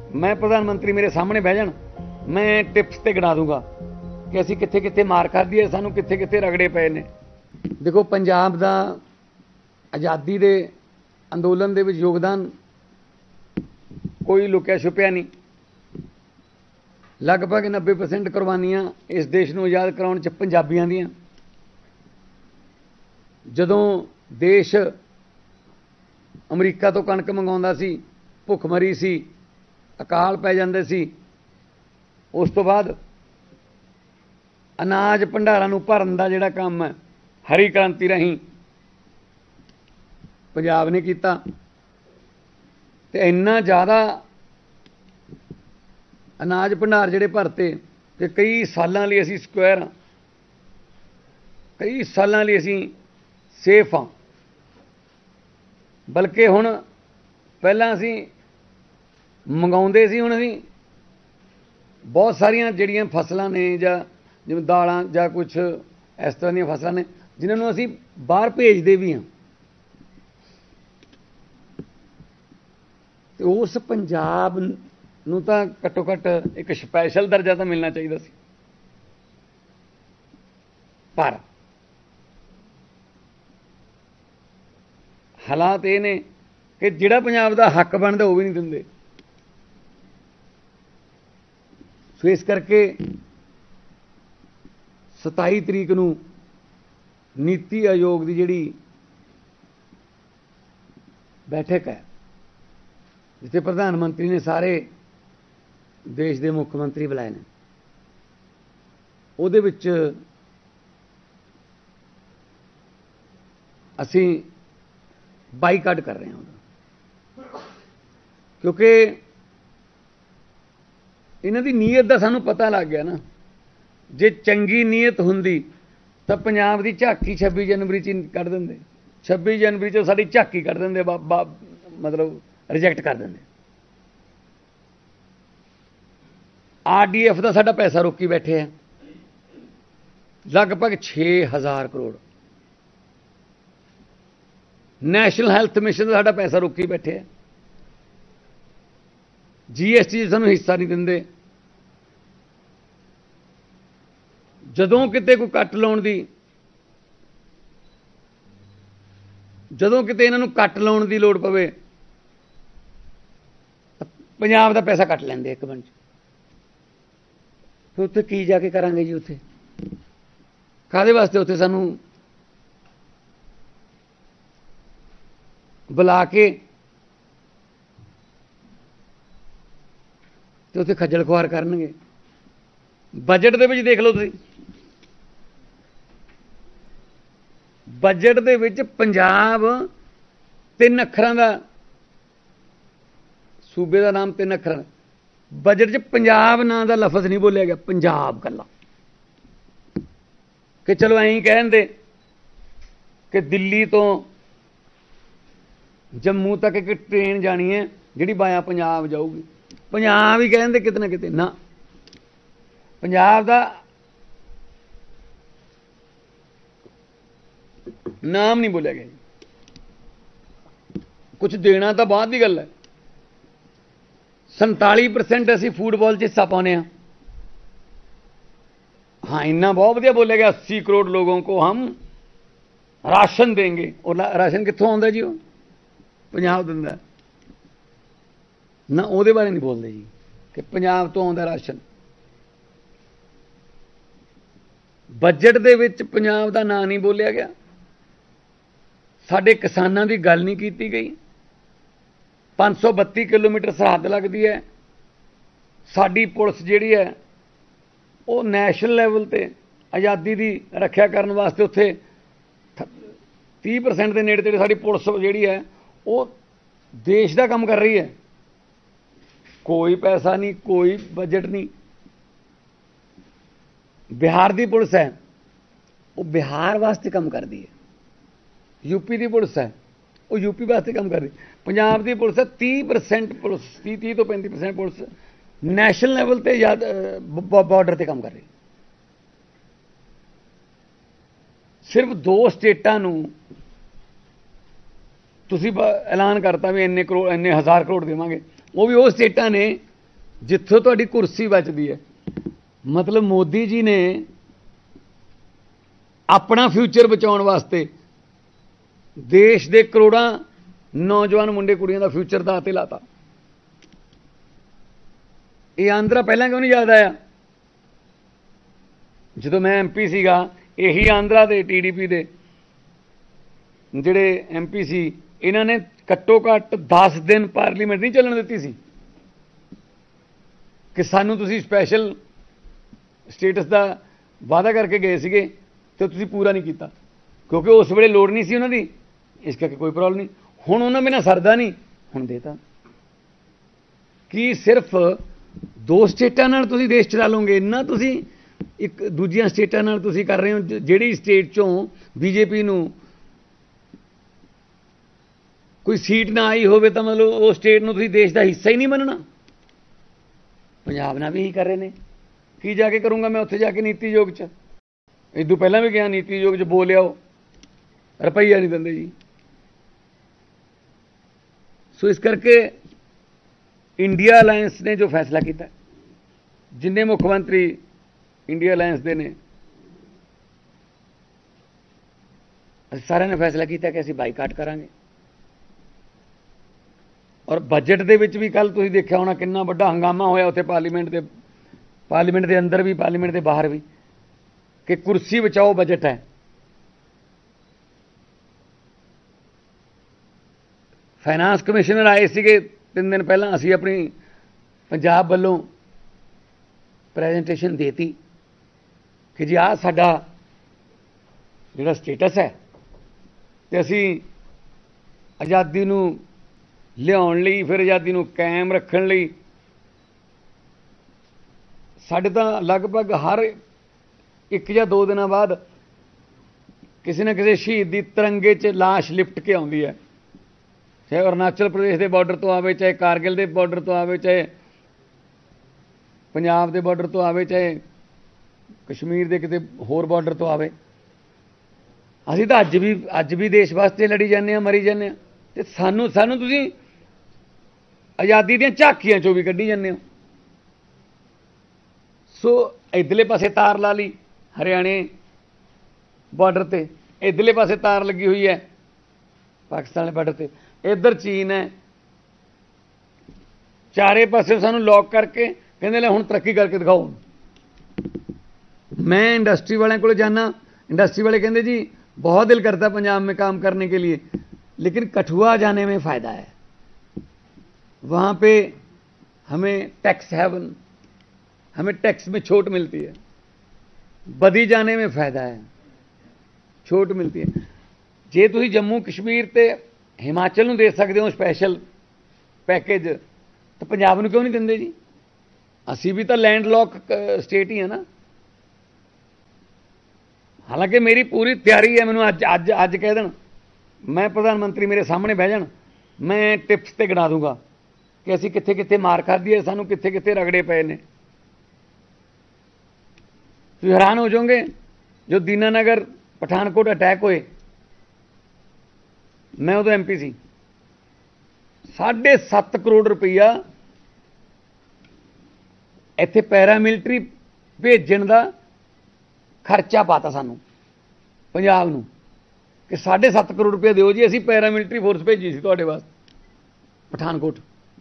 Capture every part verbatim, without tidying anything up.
मैं प्रधानमंत्री मेरे सामने बह जाण, मैं टिप्स ते गिना दूंगा कि असीं कित्थे कित्थे मार खाधी है, सानूं कित्थे कित्थे रगड़े पए ने। देखो पंजाब दा आज़ादी दे अंदोलन दे विच योगदान कोई लुकिया छुपिया नहीं। लगभग नब्बे परसेंट कुर्बानियां इस देश नूं आज़ाद कराउण च पंजाबियां दियां। जदों देश अमरीका तो कणक मंगाउंदा सी, भुखमरी सी, अकाल पै जांदे सी, उस तो बाद अनाज भंडारां नूं भरन दा जिहड़ा काम है हरी क्रांति राहीं पंजाब ने कीता। ते इन्ना ज़्यादा अनाज भंडार जिहड़े भरते कि कई सालां लई असीं स्क्वायर हाँ, कई सालां लई असीं सेफ हाँ। बल्कि हुण पहलां असीं मंगाउंदे सी, हुण असीं बहुत सारियां जिहड़ियां फसलां ने जां जिवें दालां जां कुछ इस तरह दीयां फसलां ने जिन्हां नूं असीं बाहर भेजदे भी हाँ। ते उस पंजाब नूं तां घट्टो घट्ट एक स्पैशल दर्जा तां मिलना चाहिदा सी। पर हालात ये ने कि जिहड़ा पंजाब दा हक बनदा वो भी नहीं दिंदे। सो इस करके सताई तरीक नूं नीति आयोग की जिहड़ी बैठक है, जिथे प्रधानमंत्री ने सारे देश के मुख्यमंत्री बुलाए ने, उहदे विच असीं बाईकाट कर रहे हैं। क्योंकि इन्हां दी नीयत दा सानूं पता लग गया ना। जे चंगी नीयत हुंदी तां पंजाब दी झाकी छब्बी जनवरी च कढ दिंदे, छब्बी जनवरी च साडी झाकी कढ दिंदे, मतलब रिजैक्ट कर देंगे। आर डी एफ का साडा पैसा रोकी बैठे हैं लगभग छे हज़ार करोड़। नैशनल हैल्थ मिशन का साडा पैसा रोकी बैठे हैं। जी एस टी सानूं हिस्सा नहीं देंदे। जदों किते कोई कट लाउण दी जदों किते इन्हां नूं कट लाउण दी लोड़ पवे, पंजाब का पैसा कट लेंदे एक मिनट। फिर उत्थे की जाके करांगे जी? उत्थे काहदे वास्ते उत्थे सानूं बुला के ते उत्थे खज्जल खुआर करनगे। बजट दे विच देख लो तुसीं, बजट दे विच पंजाब तीन अखरां दा, सूबे का नाम तीन अखर, बजट च पंजाब नाम का लफज नहीं बोलिया गया, पंजाब कला। कि चलो ऐं कह देंदे कि दिल्ली तो जम्मू तक एक ट्रेन जानी है जिहड़ी बाया पंजाब जाऊगी, पंजाब ही कह देंदे किते ना किते। ना, पंजाब का नाम नहीं बोलिया गया। कुछ देना तो बाद की गल है। संताली परसेंट असी फूटबॉल च हिस्सा पाने। हाँ, इन्ना बहुत वधिया बोलिया गया, अस्सी करोड़ लोगों को हम राशन देंगे। और राशन कित्थों आउंदा जी? वो पंजाब दिंदा ना, उहदे बारे नहीं बोलते जी कि पंजाब तो आउंदा राशन। बजट दे विच पंजाब दा नाम नहीं बोलिया गया। साडे किसानां दी गल नहीं कीती गई। पाँच सौ बत्ती किलोमीटर सरहद लगती है। साडी पुलिस जिहड़ी है वो नैशनल लैवल ते आज़ादी की रक्षा करने वास्ते उत्थे तीह परसेंट के नेड़े तेड़े साडी पुलिस जिहड़ी है वो देश का काम कर रही है। कोई पैसा नहीं, कोई बजट नहीं। बिहार की पुलिस है वो बिहार वास्ते काम करती है। यूपी की पुलिस है वो यूपी वास्ते काम कर रही। पंजाब की पुलिस है तीह परसेंट पुलिस, तीह तीह तो पैंती परसेंट पुलिस नैशनल लैवल ते याद बॉर्डर ते काम कर रही। सिर्फ दो स्टेटां नूं तुसीं ऐलान करता भी इन्ने करोड़ इन्ने हज़ार करोड़ देवांगे। वो भी वो स्टेटां ने जिथों तुहाडी कुर्सी बचदी है। मतलब मोदी जी ने अपना फ्यूचर बचाउण वास्ते देश के करोड़ां नौजवान मुंडे कुड़ियां दा फ्यूचर दाऽ ते लाता। ये आंध्रा पहला क्यों नहीं याद आया? जो मैं एम पी सीगा, यही आंध्रा दे टी डी पी दे जिहड़े एम पी सी, इन्हां ने घट्टो घट्ट दस दिन पार्लीमेंट नहीं चलन दित्ती सी कि सानू तुसीं स्पैशल स्टेटस का वादा करके गए सीगे तो तुसीं पूरा नहीं किया, क्योंकि उस वेले लोड़ नहीं सी उन्हां दी, इस करके कोई प्रॉब्लम नहीं। हुण उन्हां बिना सरदा नहीं, हुण देता। कि सिर्फ दो स्टेटां नाल तुसीं देश चला लोगे? इन्ना तुसीं एक दूजियां स्टेटां नाल तुसीं कर रहे हो। जिहड़ी स्टेट चों बीजेपी नूं कोई सीट ना आई होवे तां मतलब उस स्टेट नूं तुसीं देश का हिस्सा ही नहीं मनना। पंजाब नाल भी यही कर रहे ने। की जाके करूँगा मैं उत्थे जाके नीति योग च? इदों पहलां भी गया नीति योग च, बोल आओ, रुपया नहीं दिंदे जी। सो इस करके इंडिया अलायंस ने जो फैसला किया, जिन्ने मुख्यमंत्री इंडिया अलायंस दे ने, सारे ने फैसला किया कि असीं बाईकाट करांगे। और बजट दे विच भी कल तुसीं देखिया होना कितना वड्डा हंगामा होया उत्थे पार्लीमेंट दे पार्लीमेंट दे अंदर भी पार्लीमेंट दे बाहर भी, कि कुर्सी बचाओ बजट है। फाइनांस कमिश्नर आए सीगे तीन दिन पहला, असीं अपनी पंजाब वल्लों प्रैजेंटेशन देती कि जी आ साडा जिहड़ा स्टेटस है, ते असीं आज़ादी नूं लियाउण लई, फिर आज़ादी नूं कायम रखण लई साडे तां लगभग हर एक या दो दिनों बाद किसी न किसी शहीद की तिरंगे च लाश लिपट के आउंदी है, चाहे अरुणाचल प्रदेश के बॉर्डर तो आवे, चाहे कारगिल के बॉर्डर तो आवे, चाहे पंजाब के बॉर्डर तो आवे, चाहे कश्मीर के किते होर बॉर्डर तो आवे। असीं तां अज भी अज भी देश वास्ते लड़ी जाने, मरी जाने, ते सानू सानू तुसीं आज़ादी दीआं झाकियां चों भी कड्ढी जाने हो। सो इधरले पासे तार ला ली हरियाणे बॉर्डर ते, इधरले पासे तार लगी हुई है पाकिस्तान वाले बॉर्डर ते, इधर चीन है, चारे पासे सानू लॉक करके कहते हुण तरक्की करके दिखाओ। मैं इंडस्ट्री वाले को जाना, इंडस्ट्री वाले कहते जी बहुत दिल करता है पंजाब में काम करने के लिए, लेकिन कठुआ जाने में फ़ायदा है, वहाँ पे हमें टैक्स हेवन, हमें टैक्स में छूट मिलती है। बदी जाने में फ़ायदा है, छूट मिलती है। जे तुसीं जम्मू कश्मीर ते हिमाचल नूं दे सकते हो स्पैशल पैकेज, तो पंजाब नूं क्यों नहीं दिंदे जी? असी भी तो लैंड लॉक स्टेट ही है ना। हालांकि मेरी पूरी तैयारी है, मैनूं अज अज अज कह देण, मैं प्रधानमंत्री मेरे सामने बह जाण, मैं टिप्स ते गिना दूंगा कि असीं कित्थे कित्थे मार खाधी है, सानूं कित्थे कित्थे रगड़े पे ने। तुसीं हैरान हो जाओगे, जो दीनानगर पठानकोट अटैक होए, मैं उदों एम पी सी, साढ़े सत्त करोड़ रुपया इत्थे पैरामिलिटरी भेजण दा खर्चा पाता सानू पंजाब नूं, कि साढ़े सत्त करोड़ रुपया दिओ जी, असीं पैरामिलिटरी फोर्स भेजी सी तुहाडे वास्ते पठानकोट।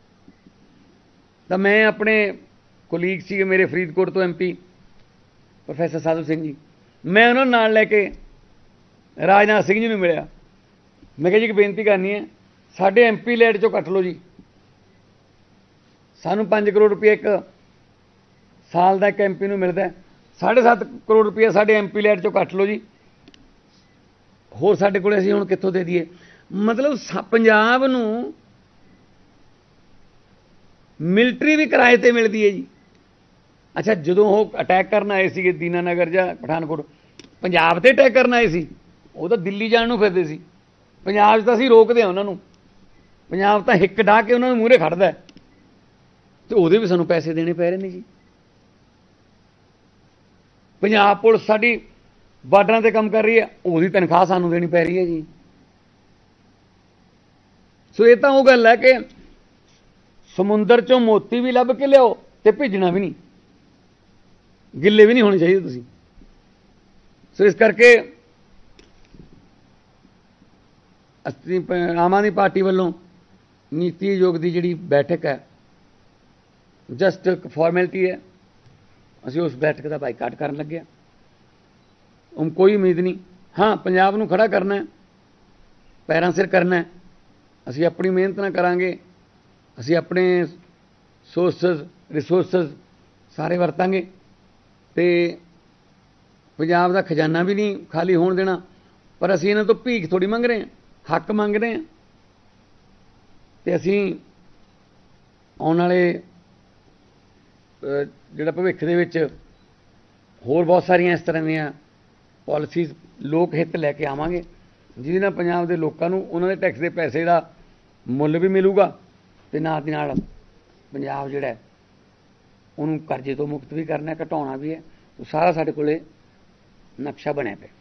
तो मैं अपने कोलीग सीगे मेरे फरीदकोट तो M P professor Sadhu Singh ji, मैं उन्होंने नाल लैके राजनाथ सिंह जी नूं मिलिया। मैं कहा जी एक बेनती करनी है, साढ़े एम पी लैट चों कट लो जी, सानू पाँच करोड़ रुपया एक साल का एक एम पी नूं मिलता है, साढ़े सत्त करोड़ रुपया साढ़े एम पी लैट चों कट लो जी, होर साढ़े कोल असीं हुण कित्थों दे दईए। मतलब पंजाब नूं मिलटरी भी किराए ते मिलती है जी। अच्छा, जदों वो अटैक करन आए सी दीनानगर जां पठानकोट, पंजाब ते अटैक करन आए सी, वो तो दिल्ली जाण नूं फिरदे सी, पंजाब तां असीं रोकदे हां उन्हां नूं, पंजाब तां हिक डाह के उन्हां नूं मूहरे खड़दा है, ते ਉਹਦੇ भी सानूं पैसे देने पै रहे ने जी। पंजाब पुलिस साडी बार्डरां ते काम कर रही है, ਉਹਦੀ तनख्वाह सानूं देनी पै रही है जी। सो ये तां ਉਹ गल है कि समुंदर चों मोती भी लभ के लियाओ ਤੇ ਭੇਜਣਾ ਵੀ ਨਹੀਂ, ਗਿੱਲੇ ਵੀ ਨਹੀਂ ਹੋਣੇ ਚਾਹੀਦੇ ਤੁਸੀਂ। ਸੋ ਇਸ ਕਰਕੇ ਅਸੀਂ ਆਮ ਆਦਮੀ ਪਾਰਟੀ ਵੱਲੋਂ ਨੀਤੀ ਆਯੋਗ ਦੀ ਜਿਹੜੀ ਬੈਠਕ ਹੈ ਜਸਟ ਇੱਕ ਫਾਰਮੈਲਿਟੀ ਹੈ, ਅਸੀਂ ਉਸ ਬੈਠਕ ਦਾ ਬਾਈਕਾਟ ਕਰਨ ਲੱਗੇ ਹਾਂ। ਹੁਣ ਕੋਈ ਉਮੀਦ ਨਹੀਂ। ਹਾਂ, ਪੰਜਾਬ ਨੂੰ ਖੜਾ ਕਰਨਾ ਹੈ, ਪੈਰਾਂ ਸਿਰ ਕਰਨਾ ਹੈ, ਅਸੀਂ ਆਪਣੀ ਮਿਹਨਤ ਨਾਲ ਕਰਾਂਗੇ, ਅਸੀਂ ਆਪਣੇ ਸੋਰਸਸ ਰਿਸੋਰਸਸ ਸਾਰੇ ਵਰਤਾਂਗੇ ਤੇ ਪੰਜਾਬ ਦਾ ਖਜ਼ਾਨਾ ਵੀ ਨਹੀਂ ਖਾਲੀ ਹੋਣ ਦੇਣਾ। ਪਰ ਅਸੀਂ ਇਹਨਾਂ ਤੋਂ ਭੀਖ ਥੋੜ੍ਹੀ ਮੰਗ ਰਹੇ ਹਾਂ, ਹੱਕ ਮੰਗ ਰਹੇ ਹਾਂ। ਤੇ ਅਸੀਂ ਆਉਣ ਵਾਲੇ ਜਿਹੜਾ ਭਵਿੱਖ ਦੇ ਵਿੱਚ ਹੋਰ ਬਹੁਤ ਸਾਰੀਆਂ ਇਸ ਤਰ੍ਹਾਂ ਦੀਆਂ ਪਾਲਿਸੀਜ਼ ਲੋਕ ਹਿੱਤ ਲੈ ਕੇ ਆਵਾਂਗੇ, ਜਿਹਦੇ ਨਾਲ ਪੰਜਾਬ ਦੇ ਲੋਕਾਂ ਨੂੰ ਉਹਨਾਂ ਦੇ ਟੈਕਸ ਦੇ ਪੈਸੇ ਦਾ ਮੁੱਲ ਵੀ ਮਿਲੂਗਾ ਤੇ ਨਾਲ ਦੀ ਨਾਲ ਪੰਜਾਬ ਜਿਹੜਾ ਉਹਨੂੰ ਕਰਜ਼ੇ ਤੋਂ ਮੁਕਤ ਵੀ ਕਰਨਾ, ਘਟਾਉਣਾ ਵੀ ਹੈ। ਸਾਰਾ ਸਾਡੇ ਕੋਲੇ ਨਕਸ਼ਾ ਬਣਿਆ ਪਿਆ।